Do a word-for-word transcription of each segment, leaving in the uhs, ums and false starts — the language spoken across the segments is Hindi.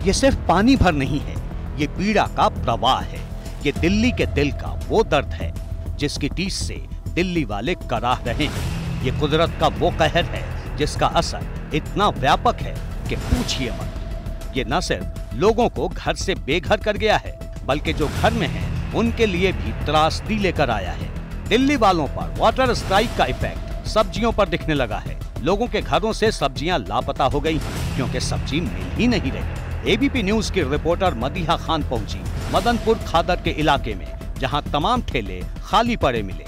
ये सिर्फ पानी भर नहीं है, ये पीड़ा का प्रवाह है। ये दिल्ली के दिल का वो दर्द है जिसकी टीस से दिल्ली वाले कराह रहे हैं। ये कुदरत का वो कहर है जिसका असर इतना व्यापक है कि पूछिए मत। ये न सिर्फ लोगों को घर से बेघर कर गया है, बल्कि जो घर में हैं उनके लिए भी त्रासदी लेकर आया है। दिल्ली वालों पर वाटर स्ट्राइक का इफेक्ट सब्जियों पर दिखने लगा है। लोगों के घरों से सब्जियां लापता हो गई क्योंकि सब्जी मिल ही नहीं रही। एबीपी न्यूज की रिपोर्टर मदीहा खान पहुंची मदनपुर खादर के इलाके में, जहां तमाम ठेले खाली पड़े मिले।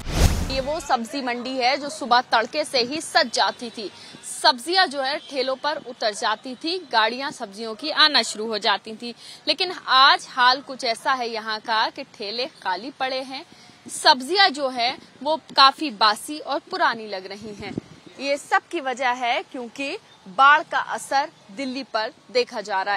ये वो सब्जी मंडी है जो सुबह तड़के से ही सज जाती थी। सब्जियां जो है ठेलों पर उतर जाती थी, गाड़ियां सब्जियों की आना शुरू हो जाती थी। लेकिन आज हाल कुछ ऐसा है यहाँ का कि ठेले खाली पड़े हैं। सब्जियां जो है वो काफी बासी और पुरानी लग रही हैं। ये सब की वजह है क्योंकि बाढ़ का असर दिल्ली पर देखा जा रहा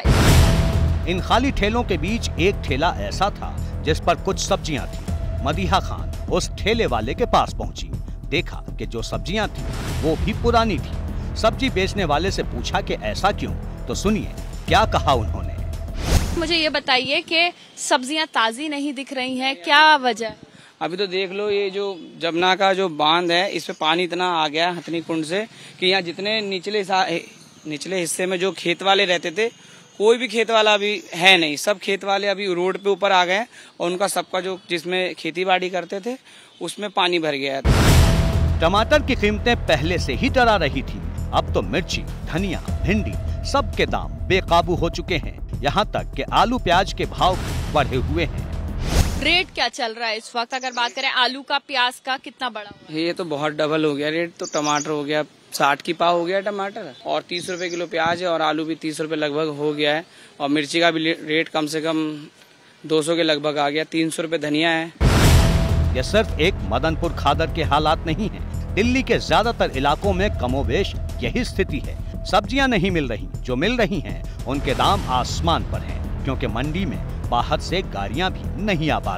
है। इन खाली ठेलों के बीच एक ठेला ऐसा था जिस पर कुछ सब्जियां थी। मदीहा खान उस ठेले वाले के पास पहुंची। देखा कि जो सब्जियां थी वो भी पुरानी थी। सब्जी बेचने वाले से पूछा कि ऐसा क्यों, तो सुनिए क्या कहा उन्होंने। मुझे ये बताइए कि सब्जियां ताजी नहीं दिख रही हैं, क्या वजह? अभी तो देख लो, ये जो जमुना का जो बांध है इस पे पानी इतना आ गया हथनी कुंड से कि यहाँ जितने निचले निचले हिस्से में जो खेत वाले रहते थे, कोई भी खेत वाला अभी है नहीं। सब खेत वाले अभी रोड पे ऊपर आ गए और उनका सबका जो जिसमें खेती बाड़ी करते थे उसमें पानी भर गया था। टमाटर की कीमतें पहले से ही डरा रही थी। अब तो मिर्ची, धनिया, भिंडी सब के दाम बेकाबू हो चुके हैं। यहाँ तक कि आलू प्याज के भाव बढ़े हुए हैं। रेट क्या चल रहा है इस वक्त? अगर बात करें आलू का, प्याज का, कितना बढ़ा हुआ है? ये तो बहुत डबल हो गया रेट। तो टमाटर हो गया साठ की पाव हो गया टमाटर, और तीस रुपए किलो प्याज है, और आलू भी तीस रुपए लगभग हो गया है। और मिर्ची का भी रेट कम से कम दो सौ के लगभग आ गया। तीन सौ रुपए धनिया है। यह सिर्फ एक मदनपुर खादर के हालात नहीं है। दिल्ली के ज्यादातर इलाकों में कमोबेश यही स्थिति है। सब्जियां नहीं मिल रही, जो मिल रही हैं उनके दाम आसमान पर हैं, क्योंकि मंडी में बाहर से गाड़ियां भी नहीं आ पा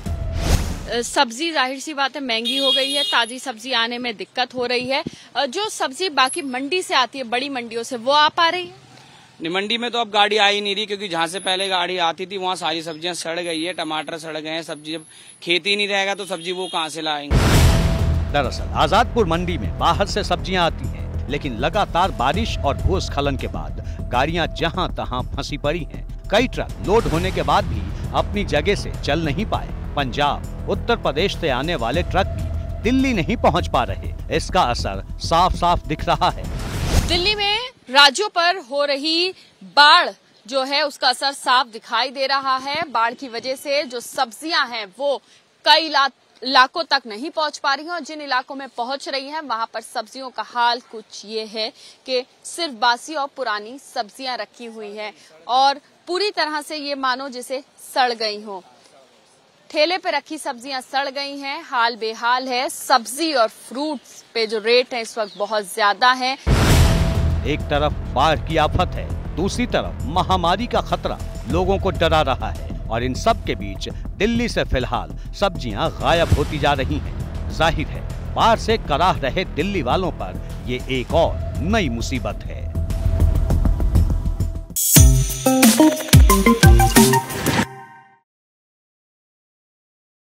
रही। सब्जी जाहिर सी बात है महंगी हो गई है। ताजी सब्जी आने में दिक्कत हो रही है। जो सब्जी बाकी मंडी से आती है, बड़ी मंडियों से, वो आ पा रही है? मंडी में तो अब गाड़ी आ ही नहीं रही, क्योंकि जहाँ से पहले गाड़ी आती थी वहाँ सारी सब्जियां सड़ गई है। टमाटर सड़ गए हैं। सब्जी जब खेती नहीं रहेगा तो सब्जी वो कहाँ से लाएंगे। दरअसल आजादपुर मंडी में बाहर से सब्जियां आती हैं, लेकिन लगातार बारिश और भूस्खलन के बाद गाड़ियां जहां तहां फंसी पड़ी हैं। कई ट्रक लोड होने के बाद भी अपनी जगह से चल नहीं पाए। पंजाब, उत्तर प्रदेश से आने वाले ट्रक भी दिल्ली नहीं पहुंच पा रहे। इसका असर साफ साफ दिख रहा है। दिल्ली में राज्यों पर हो रही बाढ़ जो है उसका असर साफ दिखाई दे रहा है। बाढ़ की वजह से जो सब्जियां हैं वो कई इलाकों तक नहीं पहुंच पा रही हैं, और जिन इलाकों में पहुंच रही हैं वहां पर सब्जियों का हाल कुछ ये है कि सिर्फ बासी और पुरानी सब्जियां रखी हुई हैं और पूरी तरह से ये मानो जिसे सड़ गई हो। ठेले पे रखी सब्जियां सड़ गई हैं, हाल बेहाल है। सब्जी और फ्रूट्स पे जो रेट है इस वक्त बहुत ज्यादा है। एक तरफ बाढ़ की आफत है, दूसरी तरफ महामारी का खतरा लोगों को डरा रहा है, और इन सब के बीच दिल्ली से फिलहाल सब्जियां गायब होती जा रही हैं। जाहिर है बाढ़ से कराह रहे दिल्ली वालों पर ये एक और नई मुसीबत है।